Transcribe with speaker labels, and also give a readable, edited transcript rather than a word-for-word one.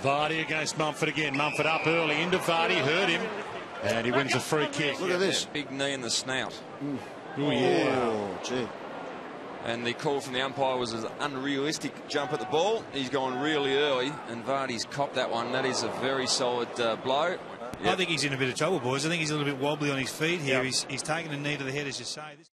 Speaker 1: Vardy against Mumford again. Mumford up early into Vardy, hurt him, and he wins a free kick.
Speaker 2: Look at this.
Speaker 3: Big knee in the snout.
Speaker 1: Oh, yeah.
Speaker 2: Oh, gee.
Speaker 3: And the call from the umpire was an unrealistic jump at the ball. He's gone really early, and Vardy's copped that one. That is a very solid blow.
Speaker 4: I think he's in a bit of trouble, boys. I think he's a little bit wobbly on his feet here. He's taken a knee to the head, as you say.